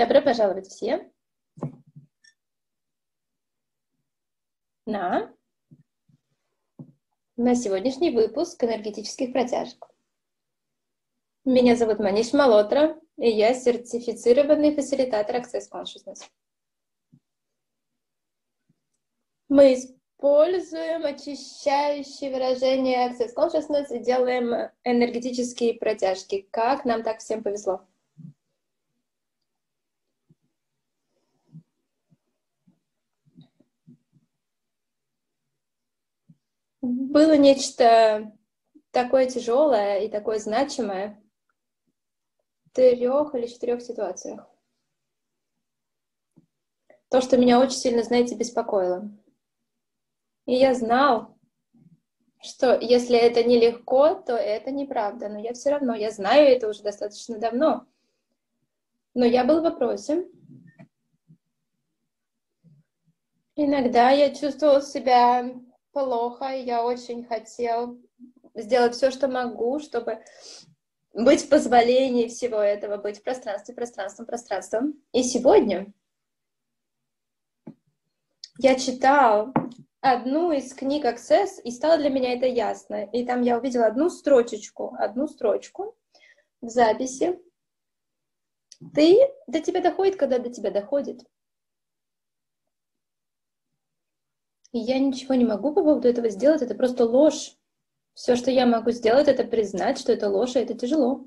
Добро пожаловать все на сегодняшний выпуск энергетических протяжек. Меня зовут Маниш Малотра, и я сертифицированный фасилитатор Access Consciousness. Мы используем очищающие выражения Access Consciousness и делаем энергетические протяжки. Как нам так всем повезло. Было нечто такое тяжелое и такое значимое в 3 или 4 ситуациях. То, что меня очень сильно, знаете, беспокоило. И я знал, что если это нелегко, то это неправда. Но я все равно, я знаю это уже достаточно давно. Но я был в вопросе. Иногда я чувствовала себя плохо, и я очень хотел сделать все, что могу, чтобы быть в позволении всего этого, быть в пространстве, пространством. И сегодня я читал одну из книг Access, и стало для меня это ясно. И там я увидела одну строчку в записи. До тебя доходит, когда до тебя доходит. И я ничего не могу по поводу этого сделать, это просто ложь. Все, что я могу сделать, это признать, что это ложь, и это тяжело.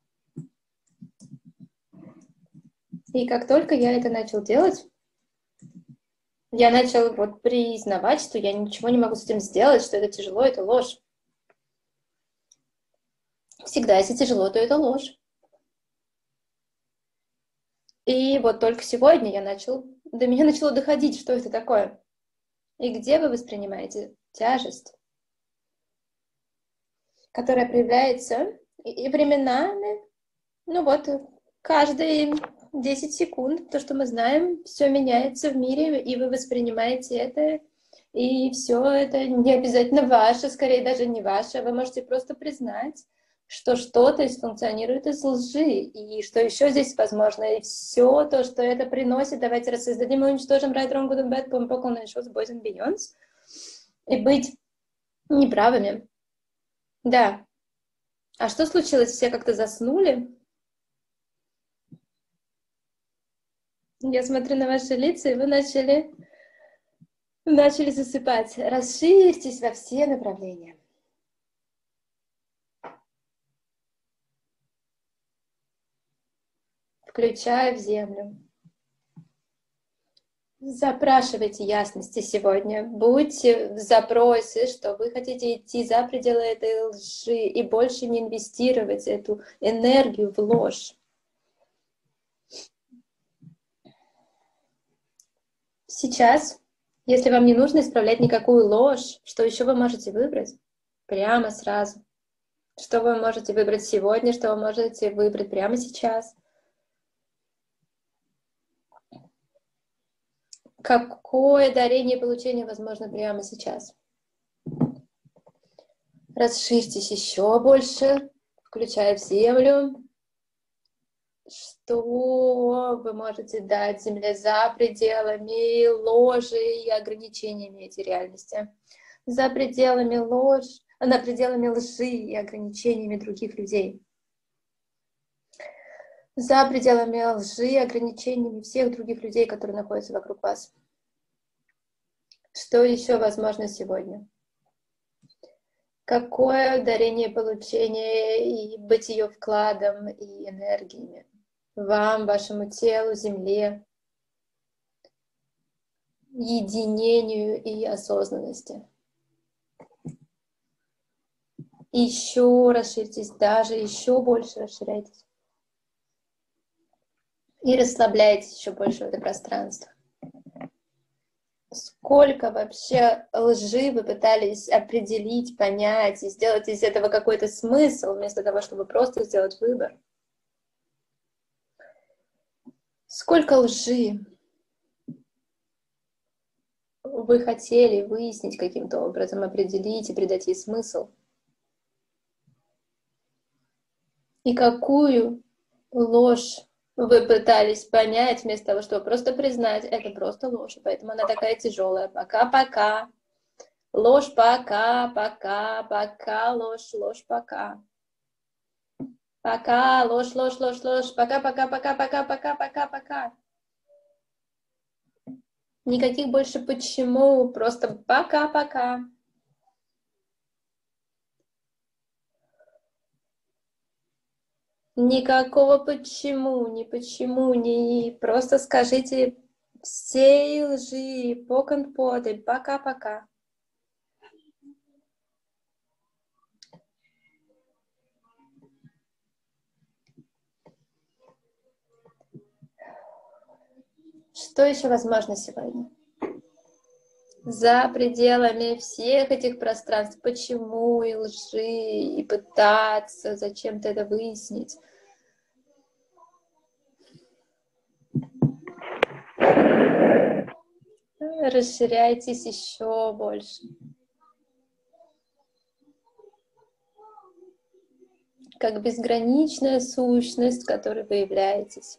И как только я это начал делать, я начал признавать, что я ничего не могу с этим сделать, что это тяжело, это ложь. Всегда, если тяжело, то это ложь. И вот только сегодня до меня начало доходить, что это такое. И где вы воспринимаете тяжесть, которая проявляется и временами, каждые 10 секунд, то, что мы знаем, все меняется в мире, и вы воспринимаете это, и все это не обязательно ваше, скорее даже не ваше, вы можете просто признать, что что-то функционирует из лжи, и что еще здесь возможно, и все то, что это приносит, давайте рассоздадим и уничтожим right, wrong, good and bad, powerful, shows, boys and beyonds, и быть неправыми. Да. А что случилось? Все как-то заснули? Я смотрю на ваши лица, и вы начали засыпать. Расширьтесь во все направления. Включая в землю. Запрашивайте ясности сегодня. Будьте в запросе, что вы хотите идти за пределы этой лжи и больше не инвестировать эту энергию в ложь. Сейчас, если вам не нужно исправлять никакую ложь, что еще вы можете выбрать? Прямо сразу. Что вы можете выбрать сегодня, что вы можете выбрать прямо сейчас? Какое дарение и получение возможно прямо сейчас? Расширьтесь еще больше, включая в землю. Что вы можете дать Земле за пределами ложи и ограничениями этой реальности? За пределами лжи и ограничениями других людей. За пределами лжи и ограничениями всех других людей, которые находятся вокруг вас. Что еще возможно сегодня? Какое дарение, получение и бытие вкладом и энергиями вам, вашему телу, Земле, единению и осознанности. Еще расширьтесь, даже еще больше расширяйтесь. И расслабляйтесь еще больше в это пространство. Сколько вообще лжи вы пытались определить, понять и сделать из этого какой-то смысл, вместо того, чтобы просто сделать выбор. Сколько лжи вы хотели выяснить каким-то образом, определить и придать ей смысл. И какую ложь Вы пытались понять, вместо того, чтобы просто признать, это просто ложь, поэтому она такая тяжелая. Пока-пока. Ложь пока, пока, пока, ложь, ложь пока. Пока, ложь, ложь, ложь, ложь. Пока, пока, пока, пока, пока, пока, пока. Никаких больше почему, просто пока-пока. Никакого почему, ни почему, ни... Просто скажите всей лжи, покон-поды, пока-пока. Что еще возможно сегодня? За пределами всех этих пространств, почему и лжи, и пытаться зачем-то это выяснить. Расширяйтесь еще больше. Как безграничная сущность, в которой вы являетесь.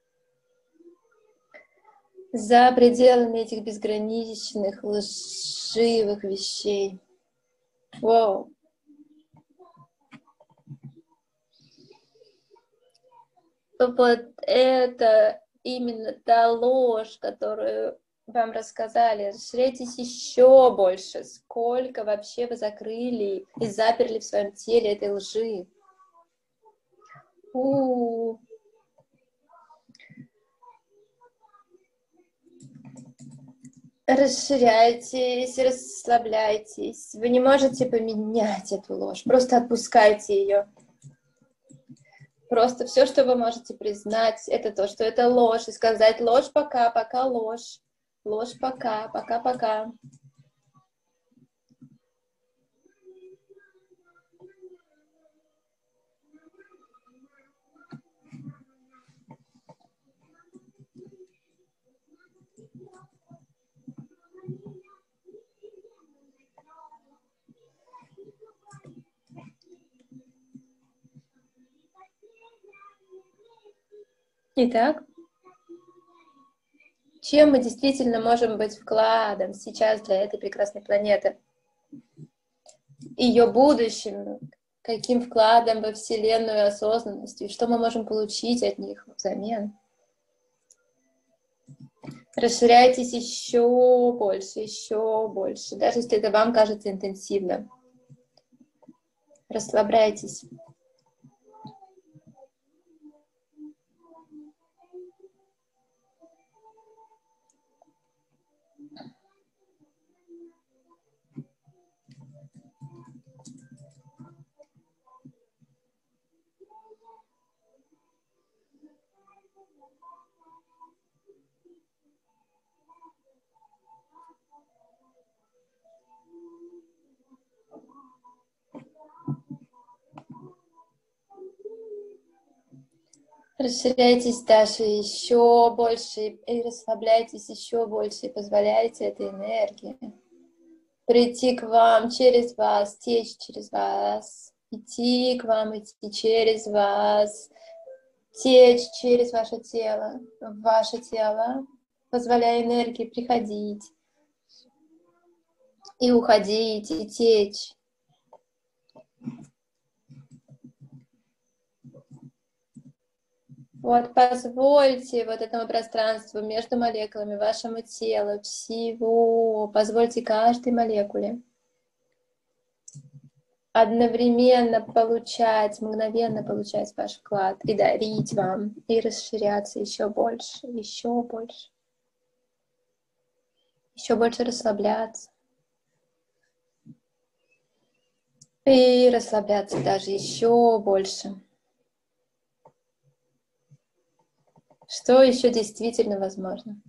За пределами этих безграничных, лживых вещей. Воу. Вот это именно та ложь, которую вам рассказали. Расширяйтесь еще больше. Сколько вообще вы закрыли и заперли в своем теле этой лжи. Расширяйтесь, расслабляйтесь. Вы не можете поменять эту ложь. Просто отпускайте ее. Просто все, что вы можете признать, это то, что это ложь. И сказать ложь пока, пока ложь. Ложь пока, пока, пока. Итак, чем мы действительно можем быть вкладом сейчас для этой прекрасной планеты? Ее будущим, каким вкладом во Вселенную осознанностью, и что мы можем получить от них взамен? Расширяйтесь еще больше, даже если это вам кажется интенсивно. Расслабляйтесь. Расширяйтесь даже еще больше и расслабляйтесь еще больше и позволяйте этой энергии прийти к вам через вас, течь через вас, идти к вам, идти через вас, течь через ваше тело, в ваше тело, позволяя энергии приходить и уходить, и течь. Вот позвольте вот этому пространству между молекулами, вашему телу, всего, позвольте каждой молекуле одновременно получать, мгновенно получать ваш вклад и дарить вам, и расширяться еще больше, еще больше. Еще больше расслабляться. И расслабляться даже еще больше. Что еще действительно возможно?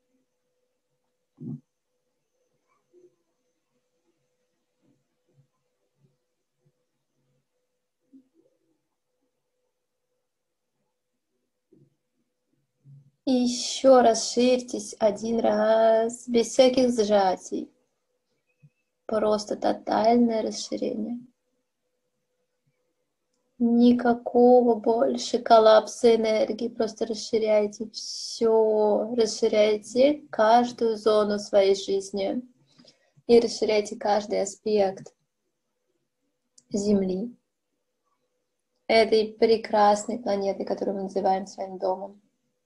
И еще расширьтесь один раз, без всяких сжатий. Просто тотальное расширение. Никакого больше коллапса энергии. Просто расширяйте все. Расширяйте каждую зону своей жизни. И расширяйте каждый аспект Земли. Этой прекрасной планеты, которую мы называем своим домом.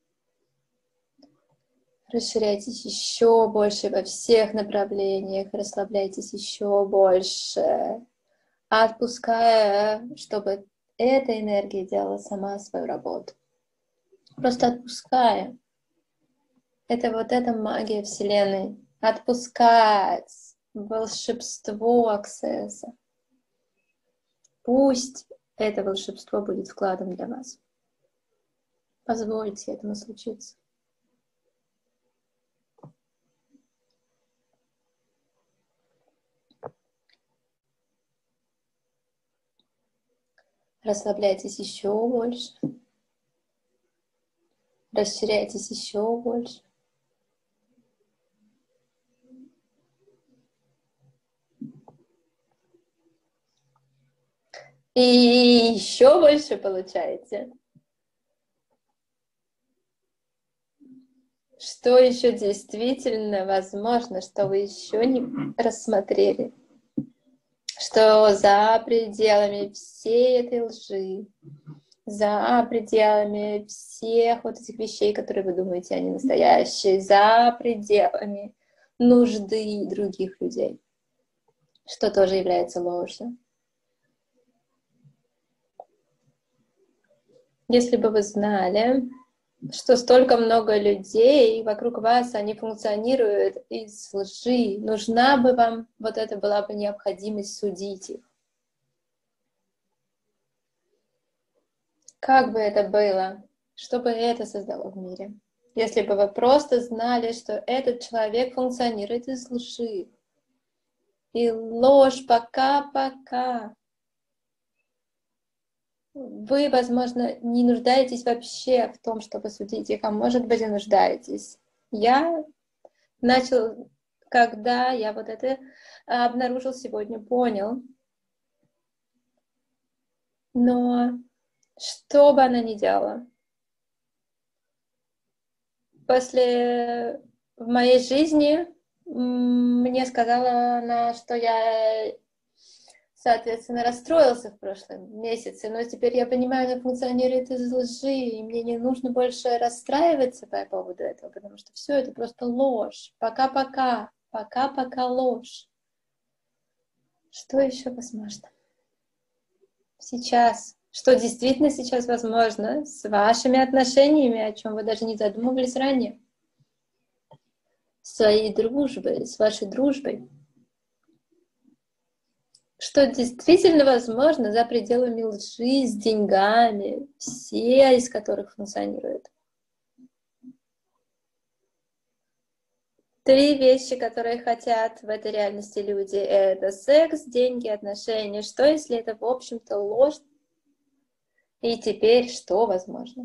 Расширяйтесь еще больше во всех направлениях, расслабляйтесь еще больше, отпуская, чтобы эта энергия делала сама свою работу. Просто отпуская. Это вот эта магия Вселенной. Отпускать волшебство аксесса. Пусть это волшебство будет вкладом для вас. Позвольте этому случиться. Расслабляйтесь еще больше. Расширяйтесь еще больше. И еще больше получаете. Что еще действительно возможно, что вы еще не рассмотрели? Что за пределами всей этой лжи, за пределами всех вот этих вещей, которые вы думаете, они настоящие, за пределами нужды других людей, что тоже является ложью. Если бы вы знали, что столько много людей вокруг вас, они функционируют из лжи, нужна бы вам, вот это была бы необходимость судить их. Как бы это было, что бы это создало в мире? Если бы вы просто знали, что этот человек функционирует из лжи. И ложь пока-пока. Вы, возможно, не нуждаетесь вообще в том, чтобы судить их, а может быть и нуждаетесь. Я начал, когда я вот это обнаружил сегодня, понял. Но что бы она ни делала, после в моей жизни мне сказала она, что я, соответственно, расстроился в прошлом месяце, но теперь я понимаю, она функционирует из лжи, и мне не нужно больше расстраиваться по поводу этого, потому что все это просто ложь. Пока-пока, пока-пока ложь. Что еще возможно? Сейчас. Что действительно сейчас возможно с вашими отношениями, о чем вы даже не задумывались ранее. Своей дружбой, с вашей дружбой. Что действительно возможно за пределами лжи, с деньгами, все из которых функционируют. 3 вещи, которые хотят в этой реальности люди, это секс, деньги, отношения. Что, если это, в общем-то, ложь? И теперь что возможно?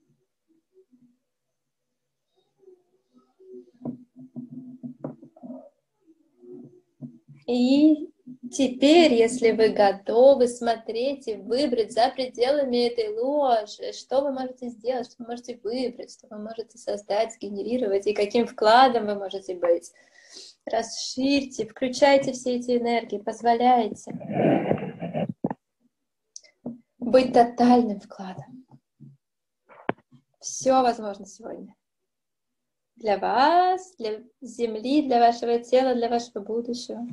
И теперь, если вы готовы смотреть и выбрать за пределами этой ложи, что вы можете сделать, что вы можете выбрать, что вы можете создать, сгенерировать, и каким вкладом вы можете быть. Расширьте, включайте все эти энергии, позволяйте быть тотальным вкладом. Все возможно сегодня. Для вас, для Земли, для вашего тела, для вашего будущего.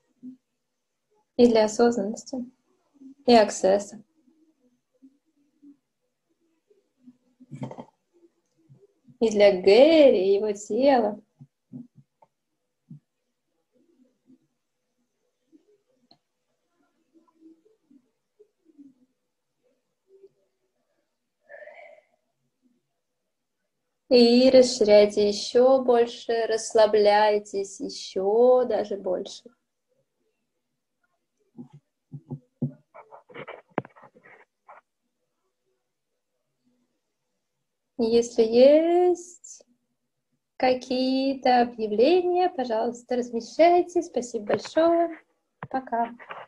И для осознанности, и аксесса. И для Гэри, и его тела. И расширяйте еще больше, расслабляйтесь еще даже больше. Если есть какие-то объявления, пожалуйста, размещайте. Спасибо большое. Пока.